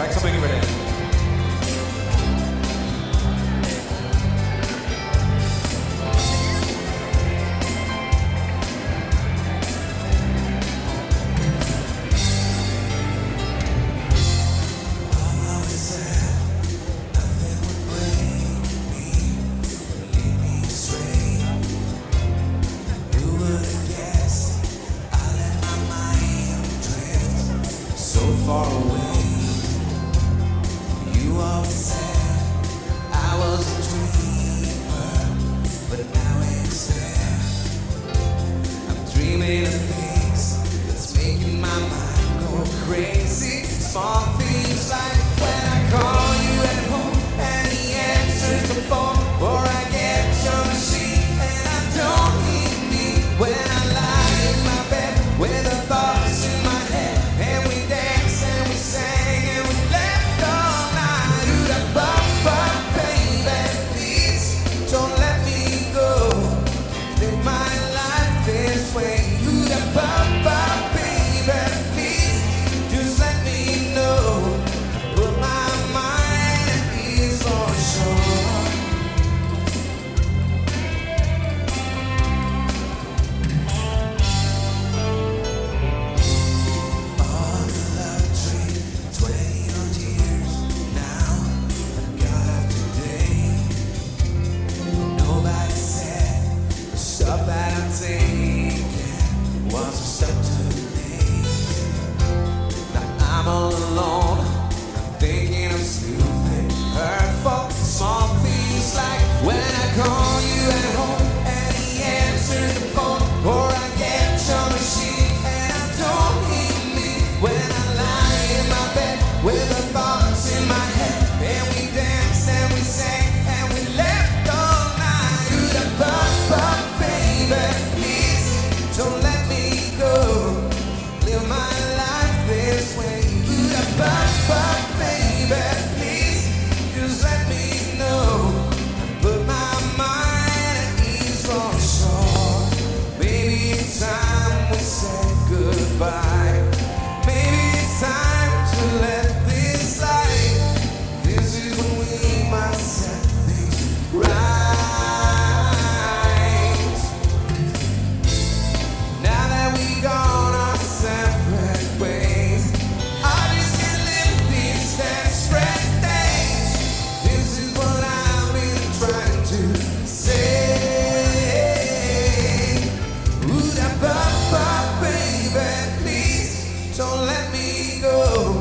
Tack så mycket för det. Far away, you always said I was a dreamer, but now instead I'm dreaming of things that's making my mind go crazy. Small things like when I call you at home and he answers the phone, or I get your machine and I don't need me. When I lie in my bed with the thoughts in my head and we dance and we sang and we left all night. You the bumper, baby, please don't let me go. Live my life this way. You the bumper, baby, please just let me know. Put my mind at ease for sure. Stuff that I'm taking was a step too late. Now I'm all alone, I'm thinking I'm stupid, hurtful. Small things like when I call you at home and he answers the phone, or I get your machine and I don't need me. When I lie in my bed with the thoughts in my head and we danced and we sang and we left all night. You the bumper, please don't let me go. Live my life this way. You the bumper, baby, please just let me know. Put my mind at ease for sure. Maybe it's time we said goodbye. Maybe it's time to let this slide. This is when we must set things right. Gone our separate ways. I just can't live these desperate days. This is what I've been trying to say. Ooh, that bumper, baby, please don't let me go.